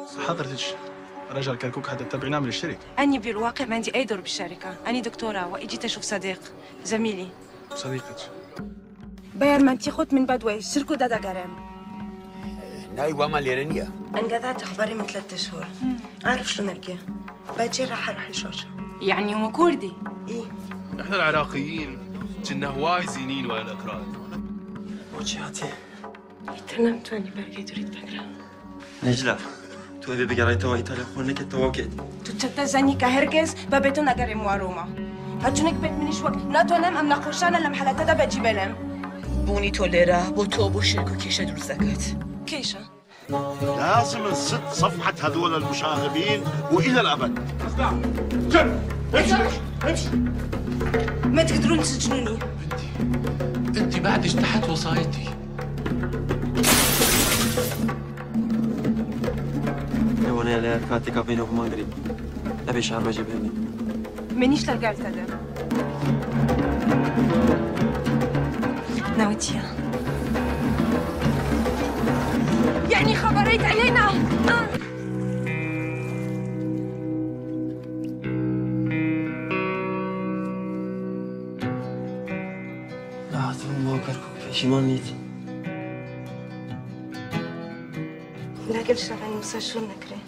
حضرتك رجل كركوك حتى تتابعينا من الشركة. أني بالواقع ما عندي أي دور بالشركة، أنا دكتورة وإجيت أشوف صديق زميلي. صديقتك؟ باير مانتي خوت من بدوي شركو دادا قرام. ناي وما ليرنيا. انقطعت أخباري من 3 شهور. عارف شو نلقى؟ باجي راح أروح الشوشة. يعني هو كردي؟ إيه. نحن العراقيين كنا هواي زينين ولا الأكراد. وجهاتي. تنمت وأني باقي تريد بقرا. نجلة تو أبي بقرا توا إيطاليا خونك التواكد. تتزني كهرجز بابتنا قرم واروما. هتشونك بيت منيش وقت ناتو نم أم نخوشانا لم حالتا دا بجي بلم. بوني توليرا بوتو بوشركو كيشة دول زكاة. كيشة؟ لازم نسد صفحة هذول المشاغبين وإلى الأبد. امشي امشي. ما تقدرون تسجنوني. انت بعدش تحت وصايتي. وانا لا كاتيكا بينهم قريب. ابي شعر بجيبني. منيش لقيت هذا. ناويتيا. يعني خبريت علينا. لا تفهم كركوك شي ما نيت. لا قل شغلني مسا شو نكره.